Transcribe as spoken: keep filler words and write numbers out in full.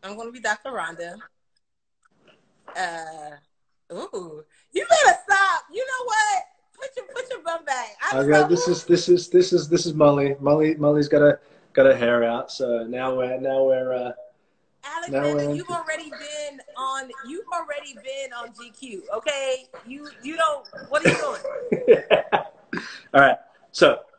I'm gonna be Doctor Rhonda. Uh, ooh, you better stop. You know what? Put your put your bum back. I Okay, know this is this is this is this is Molly. Molly Molly's got a got her hair out. So now we're now we're uh, now Alexander, we're. you've already been on. You've already been on G Q. Okay, you you don't. What are you doing? All right. So